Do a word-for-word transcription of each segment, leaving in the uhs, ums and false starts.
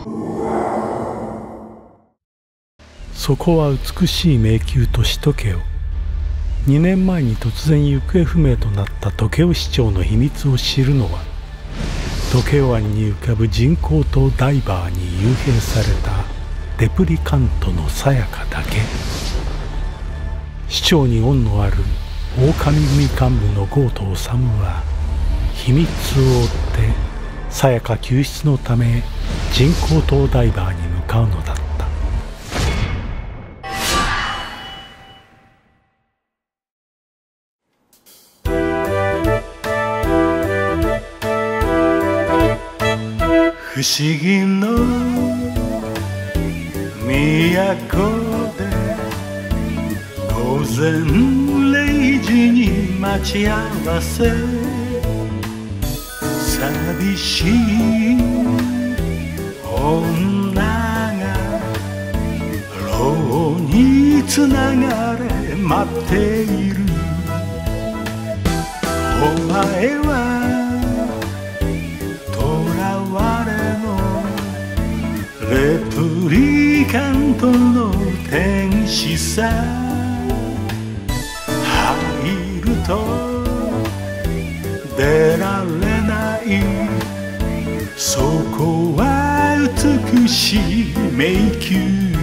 そこは美しい迷宮都市トケオ。にねんまえに突然行方不明となったトケオ市長の秘密を知るのは、トケオ湾に浮かぶ人工島ダイバーに幽閉されたレプリカントのさやかだけ。市長に恩のある狼組幹部のゴート治は秘密を追ってさやか救出のため人工島ダイバーに向かうのだった。不思議の都で午前れいじに待ち合わせ、寂しい女が牢につながれ待っている。お前はレプリカントの天使さ。入ると出られない、そこは美しい迷宮。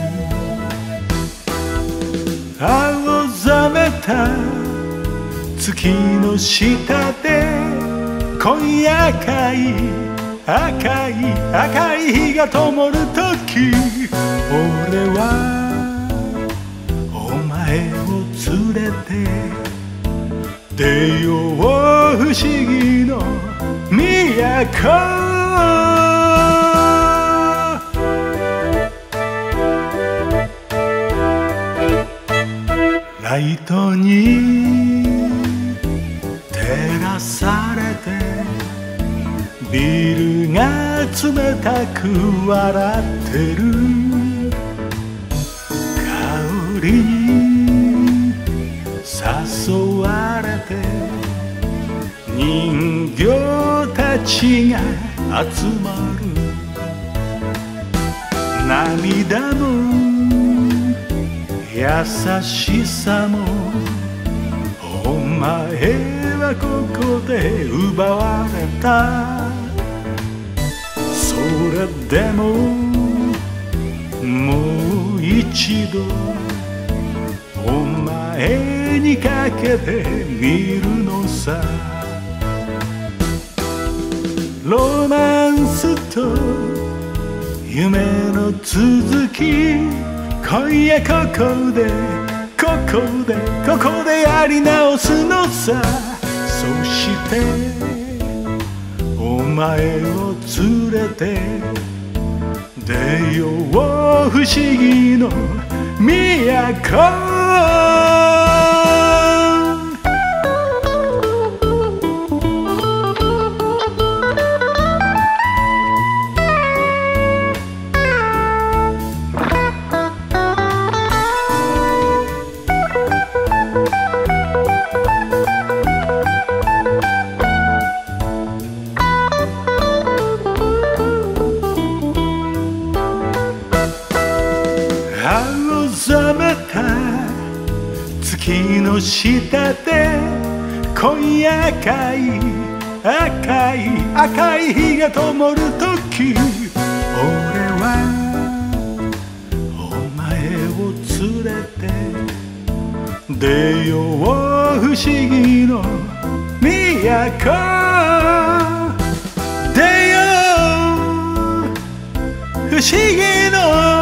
青ざめた月の下で今夜赤い赤い赤い火が灯るとき、俺はお前を連れて出よう不思議の都。ライトに照らされてビルが冷たく笑ってる。香りに誘われて人形たちが集まる。涙も優しさもお前はここで奪われた。それでももう一度お前にかけてみるのさ。ロマンスと夢の続き、今夜ここでここでここでやり直すのさ。そしてお前を連れて出よう不思議の都。青ざめた月の下で今夜赤い赤い赤い火が灯るとき、俺はお前を連れて出よう不思議の都。出よう不思議の